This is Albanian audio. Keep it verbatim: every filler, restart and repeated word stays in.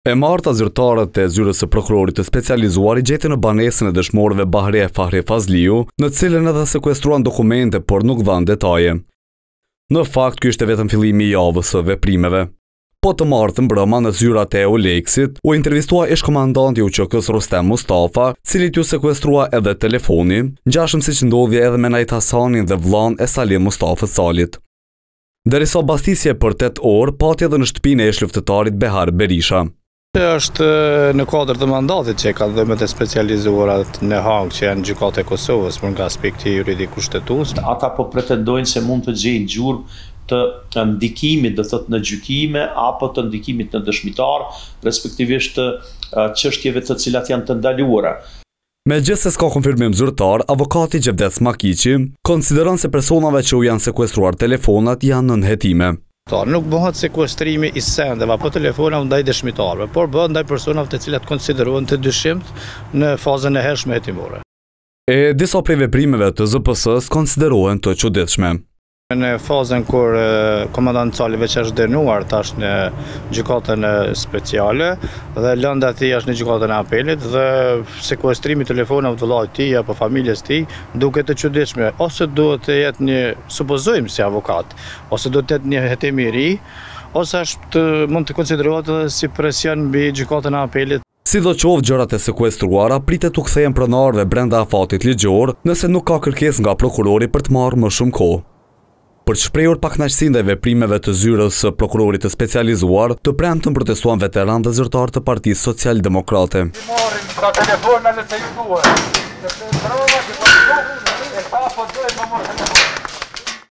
E marta zyrtarët e zyrës së prokurorit të specializuar i gjetën në banesën e dëshmorëve Bahre Fahri Fazliu, në cilën edhe sekuestruan dokumente, por nuk dhanë detaje. Në fakt, ky ishte vetëm fillimi i javës së veprimeve. Po të martën brëma në zyrat e Oleksit, u intervistua ish-komandanti i U Q K-s Rustem Mustafa, cilit ju sekuestrua edhe telefoni, ngjashëm siç ndodhi edhe me Najt Hasanin dhe vllain e Salim Mustafës Salit. Derisa bastisje për tetë orë, pati edhe në shtëpinë e ish-luftëtarit Behar Berisha. Është në kuadër të mandatit që ka dhëmet e specializuara në Hagë që janë gjykatë e Kosovës për nga aspekti juridik kushtetues. Ata po pretendojnë se mund të gjejnë gjurmë të ndikimit, do thotë në gjykime apo të ndikimit në dëshmitar, respektivisht të çështjeve të cilat janë të ndaluara. Megjithëse s'ka konfirmim zyrtar, avokati Gjevdet Smakiqi konsideron se personave që u janë sekuestruar telefonat janë nën hetime. Nuk bëhet sekuestrimi i sendeve apo telefonave ndaj dëshmitarëve, por bëhet ndaj personave të cilat konsiderohen të dyshimt në fazën e hershme hetimore. E disa prej veprimeve të Z P S-s konsiderohen të çuditshme. Në fazën kur komandanti Cali veç është dënuar tash në gjykatën speciale dhe lënda e tij është në gjykatën e apelit dhe sekuestrimi i telefonave të vllait të tij apo familjes së tij duket të çuditshme, ose duhet të jetë një, supozojmë si avokat, ose duhet të jetë një hetim i ri, ose është mund të konsiderohet edhe si presion mbi gjykatën e apelit. Sidoqoftë, gjërat e sekuestruara pritet u kthehen pronarëve brenda afatit ligjor nëse nuk ka kërkesë nga prokurori për të marrë më shumë kohë. Për të shprehur pakënaqësinë ndaj veprimeve të zyrës së prokurorit të specializuar, të premtën protestuan veteranë dhe zyrtarë të Partisë Social-Demokrate. Marrin nga telefona nëse ju duhet. Sepse prova që po e pa po duhet më mos